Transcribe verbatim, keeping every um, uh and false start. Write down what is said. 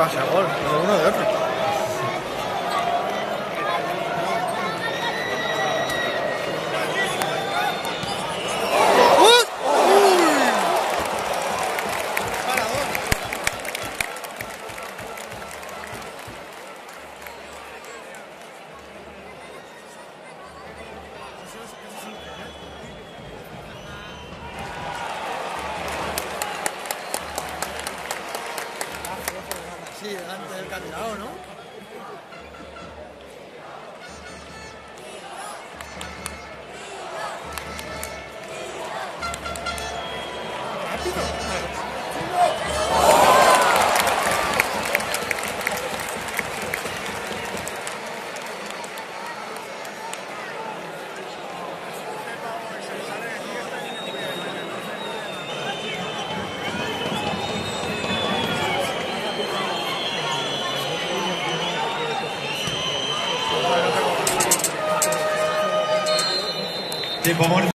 pase a gol, de uno o de otro. Sí, delante del candidato, ¿no? Rápido. Tiempo muerto.